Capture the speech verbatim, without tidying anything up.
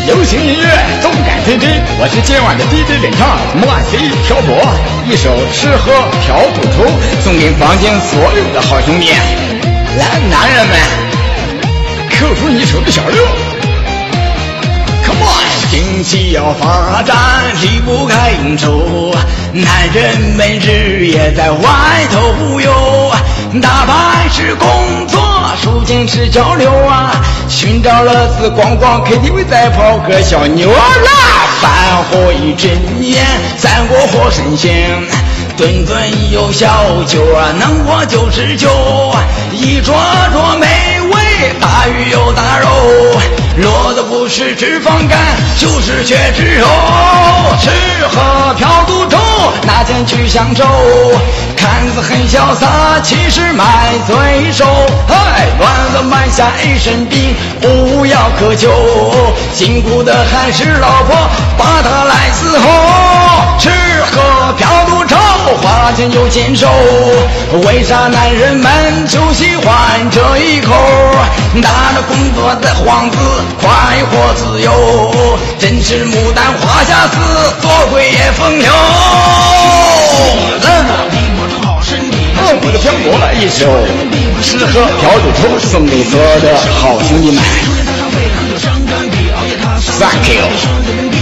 流行音乐，动感天地，我是今晚的 D J 领唱莫西漂泊，一首吃喝嫖赌抽，送给房间所有的好兄弟。来，男人们，扣出你手的小六 ，Come on！ 经济要发展，离不开应酬，男人们日夜在外头游，打牌是工作，抒情是交流啊，寻找乐子逛逛 K T V 再泡个小妞啦，饭后一针烟，三国或神仙，顿顿有小酒啊，能活就是酒，一桌桌美味，大鱼有大肉，落的不是脂肪肝，就是血脂肉，吃喝嫖赌抽，拿钱去享受，看似很潇洒，其实卖罪受，嗨，乱了埋下一身病，无药可救，辛苦的还是老婆把他来伺候，吃喝嫖赌抽，花钱又减瘦，为啥男人们就喜欢这一口？打着工作的幌子，快活自由，真是牡丹花下死，做鬼也风流。我的漂泊了一首吃喝嫖赌抽，送给所有的好兄弟们。Thank you。